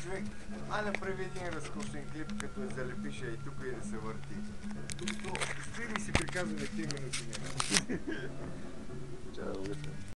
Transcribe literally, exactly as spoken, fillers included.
човек, а направи един разкошен клип, като я залепиш и тук и да се върти. Тук стои и си приказваме тези минути. Чао,